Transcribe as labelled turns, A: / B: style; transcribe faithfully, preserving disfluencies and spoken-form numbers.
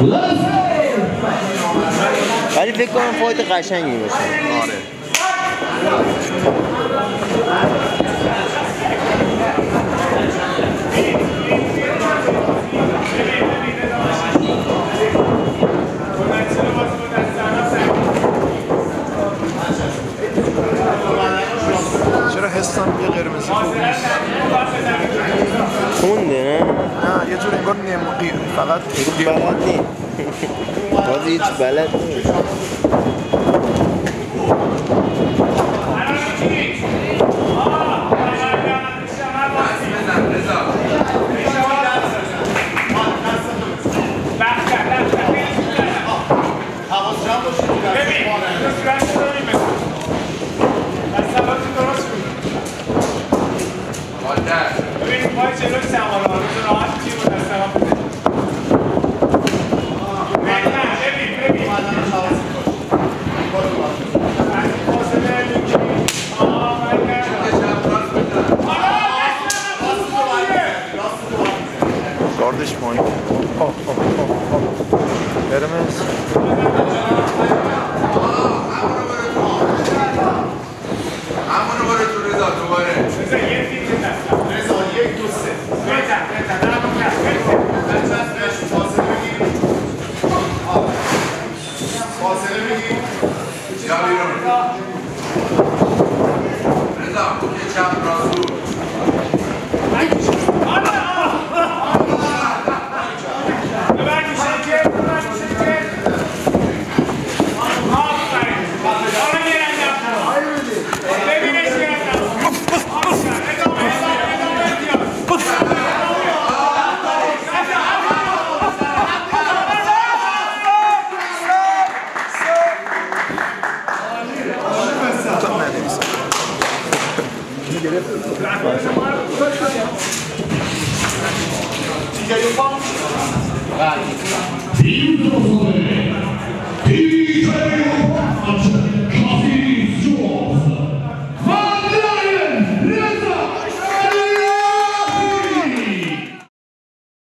A: ولی فکر کنم فایت قشنگی باشه.
B: آره. چرا حسم یه قرمزی خوب نیست؟
A: خونده نه؟
B: نه یه جور انگار نمقی فقط
A: هیچ بلد نیم باز هیچ بلد نیم
B: گاردش پایین. قرمز
C: همونو باره تو رضا دوباره رضا یک دیگه نست رضا یک دو سه بهتر بهتر نه همون نه بهتر بهش فاصله بگیر فاصله بگیر یا بیرون رضا یه چپ رازو
D: Team